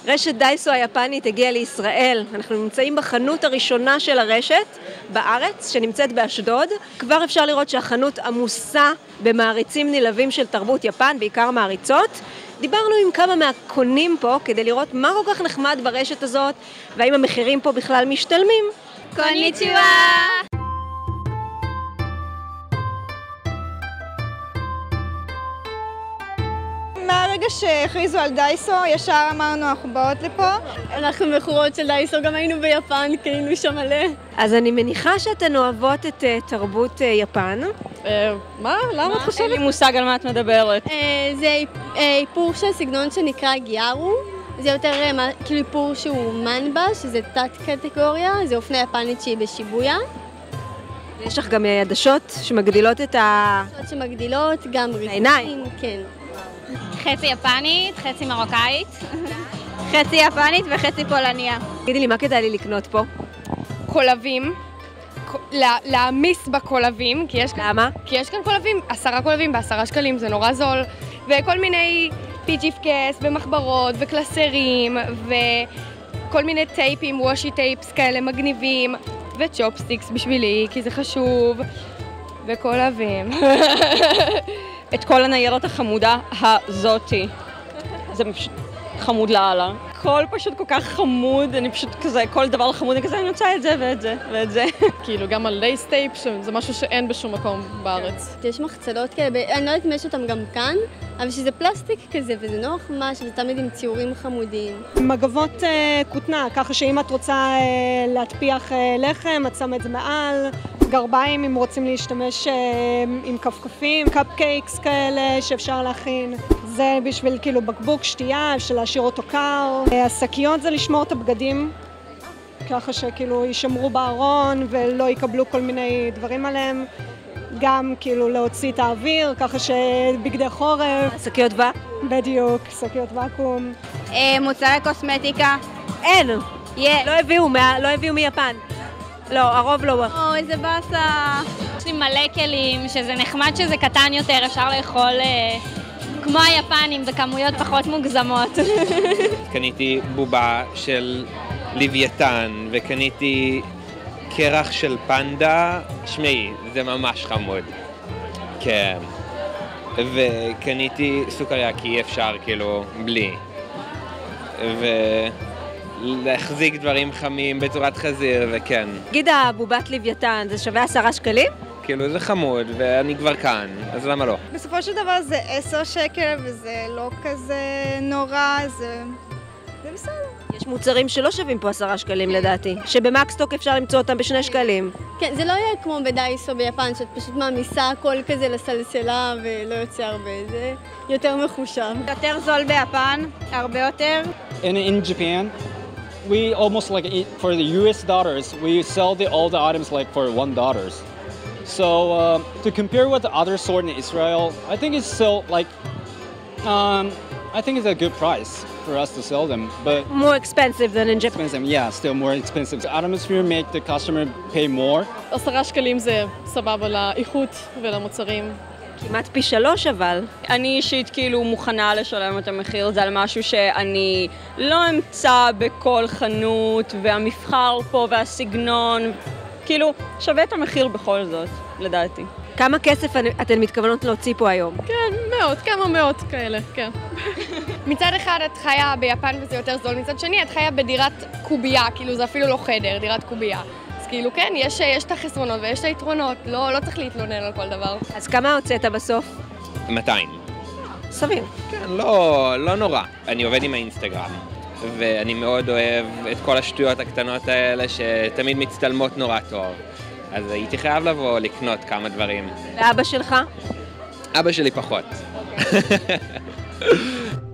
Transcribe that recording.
רשת דייסו היפנית הגיעה לישראל. אנחנו נמצאים בחנות הראשונה של הרשת בארץ, שנמצאת באשדוד. כבר אפשר לראות שהחנות עמוסה במעריצים נלהבים של תרבות יפן, בעיקר מעריצות. דיברנו עם כמה מהקונים פה כדי לראות מה כל כך נחמד ברשת הזאת, והאם המחירים פה בכלל משתלמים. קוניצ'יווה! מהרגע שהכריזו על דייסו, ישר אמרנו, אנחנו באות לפה. אנחנו מכורות של דייסו, גם היינו ביפן, כי היינו שם מלא. אז אני מניחה שאתן אוהבות את תרבות יפן. מה? למה את חושבת? אין לי מושג על מה את מדברת. זה איפור של סגנון שנקרא גיארו. זה יותר כאילו איפור שהוא מנבה, שזה תת קטגוריה, זה אופנה יפנית שהיא בשיבויה. יש לך גם עדשות שמגדילות את עדשות שמגדילות, גם העיניים. כן. חצי יפנית, חצי מרוקאית, חצי יפנית וחצי פולניה. תגידי לי, מה כדאי לי לקנות פה? קולבים, להעמיס בקולבים, כי יש כאן... למה? כי יש כאן קולבים, 10 קולבים ב10 שקלים, זה נורא זול, וכל מיני פיג'יפקס ומחברות וקלסרים, וכל מיני טייפים, וושי טייפס כאלה מגניבים, וצ'ופסטיקס בשבילי, כי זה חשוב, וקולבים. את כל הניירת החמודה הזאתי. זה פשוט חמוד לאללה. הכל פשוט כל כך חמוד, אני פשוט כזה, כל דבר חמוד, אני כזה, אני רוצה את זה ואת זה ואת זה. כאילו גם על לייס טייפ, זה משהו שאין בשום מקום בארץ. יש מחצלות כאלה, אני לא יודעת אם יש אותם גם כאן, אבל שזה פלסטיק כזה, וזה נוח ממש, וזה תמיד עם ציורים חמודים. מגבות כותנה, ככה שאם את רוצה להטפיח לחם, את שמה את זה מעל. גרביים אם רוצים להשתמש עם כפכפים, קפקייקס כאלה שאפשר להכין. זה בשביל כאילו בקבוק שתייה, אפשר להשאיר אותו קר. השקיות זה לשמור את הבגדים, ככה שכאילו יישמרו בארון ולא יקבלו כל מיני דברים עליהם. גם כאילו להוציא את האוויר, ככה שבגדי חורף. שקיות בדיוק, שקיות ואקום. מוצרי קוסמטיקה. אין! לא הביאו מיפן. לא, הרוב לא. איזה באסה. יש לי מלא כלים, שזה נחמד שזה קטן יותר, אפשר לאכול כמו היפנים, בכמויות פחות מוגזמות. קניתי בובה של לוויתן, וקניתי קרח של פנדה. שמעי, זה ממש חמוד. כן. וקניתי סוכריה, כי אי אפשר כאילו בלי. להחזיק דברים חמים בצורת חזיר, וכן. תגיד, הבובת לוויתן, זה שווה 10 שקלים? כאילו זה חמוד, ואני כבר כאן, אז למה לא? בסופו של דבר זה 10 שקל, וזה לא כזה נורא, זה בסדר. יש מוצרים שלא שווים פה 10 שקלים לדעתי, שבמקסטוק אפשר למצוא אותם ב2 שקלים. כן, זה לא יהיה כמו בדייסו ביפן, שאת פשוט מעמיסה הכל כזה לסלסלה ולא יוצא הרבה, זה יותר מחושב. יותר זול ביפן, הרבה יותר. In Japan, we almost like for the US dollars, we sell all the items like for $1. So to compare with the other store in Israel, I think it's still like I think it's a good price for us to sell them, but more expensive than in Japan. Expensive, yeah, still more expensive. The atmosphere make the customer pay more. 10 שקלים זה סבבה לאיכות ולמוצרים. כמעט פי 3 אבל. אני אישית כאילו מוכנה לשלם את המחיר הזה על משהו שאני לא אמצא בכל חנות, והמבחר פה והסגנון, כאילו שווה את המחיר בכל זאת, לדעתי. כמה כסף אתן מתכוונות להוציא פה היום? כן, כמה מאות כאלה, כן. מצד אחד את חיה ביפן וזה יותר זול, מצד שני את חיה בדירת קובייה, כאילו זה אפילו לא חדר, דירת קובייה. אז כאילו כן, יש את החסרונות ויש את היתרונות, לא צריך להתלונן על כל דבר. אז כמה הוצאת בסוף? 200. סביר. כן, לא נורא. אני עובד עם האינסטגרם, ואני מאוד אוהב את כל השטויות הקטנות האלה שתמיד מצטלמות נורא טוב. אז הייתי חייב לבוא לקנות כמה דברים. ואבא שלך? אבא שלי פחות.